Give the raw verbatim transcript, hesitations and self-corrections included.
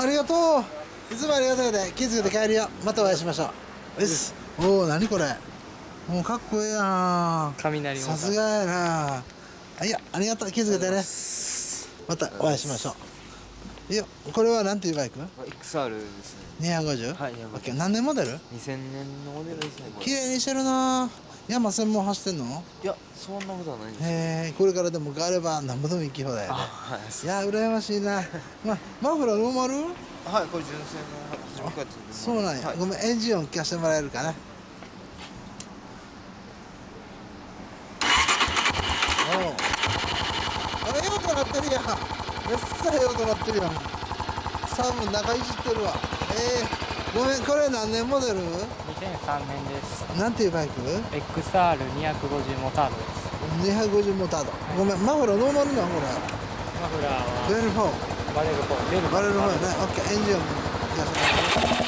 ありがとう。いつもありがとうで気づけて帰るよ。またお会いしましょう。です。おお、何これ。もうかっこええやん。 雷もさすがやな。あ、いや、ありがとう。気づけてね。またお会いしましょう。いや、これはなんていうバイク？ エックスアール ですね。 にひゃくごじゅう？ はい、にひゃくごじゅう。 何年モデル？ にせんねんのモデルですね。 綺麗にしてるな。山専門走ってんの？ いや、そんなことはないんですよ。 へえ、これからでもがあれば何ぼでも行き放題やね。 はい。 いや、羨ましいな。ま、マフラーノーマル？ はい、これ純正の初めからついてます。 そうなんや、 はい、 ごめん、エンジン音聞かせてもらえるかな。おう、あ、ええ音鳴ってるやん。めっちゃええ音鳴ってるやん。サーモン中いじってるわ。ええー、ごめん、これ何年モデル？ にせんさんねんです。 なんていうバイク？ エックスアールにひゃくごじゅう モタードです。 にひゃくごじゅうモタード、はい、ごめん、マフラーノーマルなんこれ。 マフラーはベルフォー、 バレルフォー、ベルバレルフォーやね。オッケー、エンジン音聞かせてもらえる？